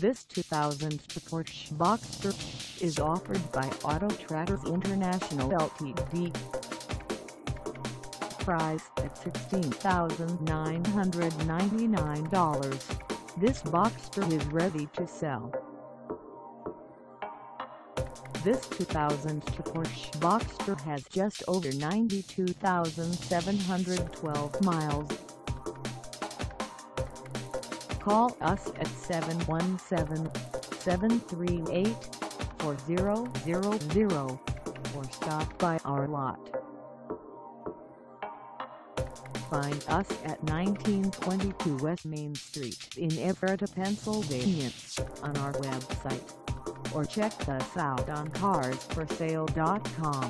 This 2002 Porsche Boxster is offered by Autotraders International LTD. Price at $16,999. This Boxster is ready to sell. This 2002 Porsche Boxster has just over 92,712 miles. Call us at 717-738-4000 or stop by our lot. Find us at 1922 West Main Street in Ephrata, Pennsylvania, on our website, or check us out on carsforsale.com.